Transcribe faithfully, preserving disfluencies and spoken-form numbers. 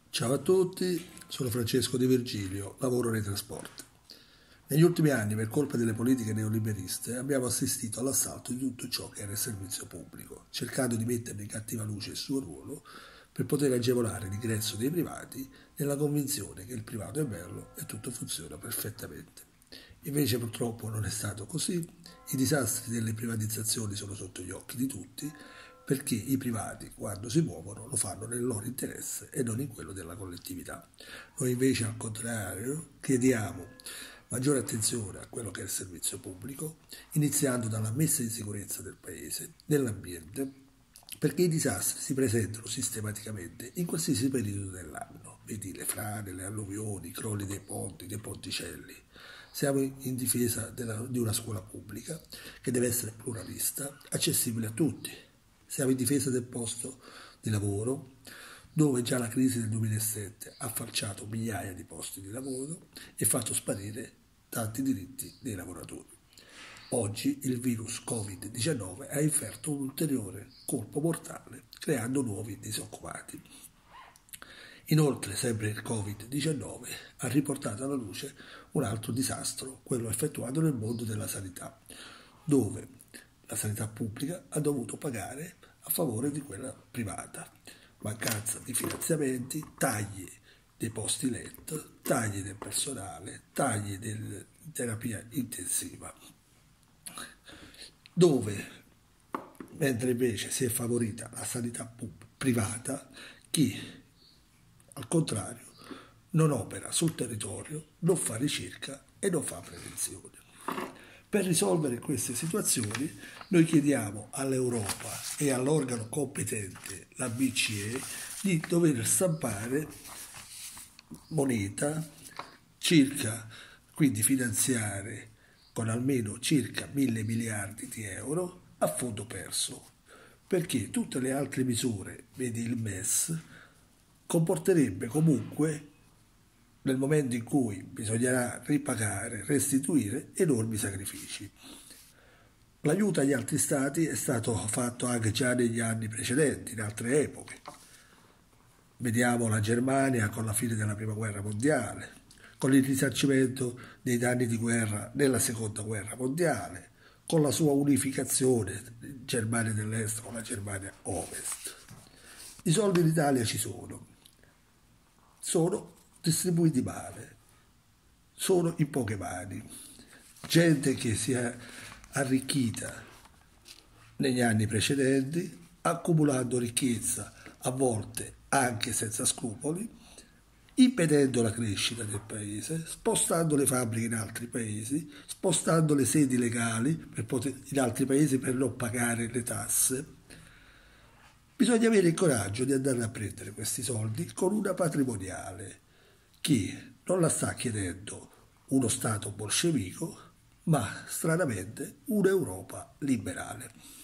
Ciao a tutti, sono Francesco De Virgilio, lavoro nei trasporti. Negli ultimi anni, per colpa delle politiche neoliberiste, abbiamo assistito all'assalto di tutto ciò che era il servizio pubblico, cercando di mettere in cattiva luce il suo ruolo per poter agevolare l'ingresso dei privati nella convinzione che il privato è bello e tutto funziona perfettamente. Invece purtroppo non è stato così, i disastri delle privatizzazioni sono sotto gli occhi di tutti, perché i privati, quando si muovono, lo fanno nel loro interesse e non in quello della collettività. Noi invece, al contrario, chiediamo maggiore attenzione a quello che è il servizio pubblico, iniziando dalla messa in sicurezza del paese, dell'ambiente, perché i disastri si presentano sistematicamente in qualsiasi periodo dell'anno. Vedi le frane, le alluvioni, i crolli dei ponti, dei ponticelli. Siamo in difesa della, di una scuola pubblica che deve essere pluralista, accessibile a tutti. Siamo in difesa del posto di lavoro, dove già la crisi del duemilasette ha falciato migliaia di posti di lavoro e fatto sparire tanti diritti dei lavoratori. Oggi il virus covid diciannove ha inferto un ulteriore colpo mortale, creando nuovi disoccupati. Inoltre, sempre il covid diciannove ha riportato alla luce un altro disastro, quello effettuato nel mondo della sanità, dove la sanità pubblica ha dovuto pagare a favore di quella privata. Mancanza di finanziamenti, tagli dei posti letto, tagli del personale, tagli della terapia intensiva, dove, mentre invece si è favorita la sanità pub- privata, chi al contrario non opera sul territorio, non fa ricerca e non fa prevenzione. Per risolvere queste situazioni noi chiediamo all'Europa e all'organo competente, la B C E, di dover stampare moneta, circa, quindi finanziare con almeno circa mille miliardi di euro a fondo perso, perché tutte le altre misure, vedi il M E S, comporterebbe comunque, nel momento in cui bisognerà ripagare, restituire, enormi sacrifici. L'aiuto agli altri stati è stato fatto anche già negli anni precedenti, in altre epoche. Vediamo la Germania con la fine della Prima Guerra Mondiale, con il risarcimento dei danni di guerra nella Seconda Guerra Mondiale, con la sua unificazione, Germania dell'Est con la Germania Ovest. I soldi in Italia ci sono, sono distribuiti male, sono in poche mani. Gente che si è arricchita negli anni precedenti, accumulando ricchezza, a volte anche senza scrupoli, impedendo la crescita del paese, spostando le fabbriche in altri paesi, spostando le sedi legali per poter, in altri paesi per non pagare le tasse. Bisogna avere il coraggio di andare a prendere questi soldi con una patrimoniale che non la sta chiedendo uno Stato bolscevico, ma stranamente un'Europa liberale.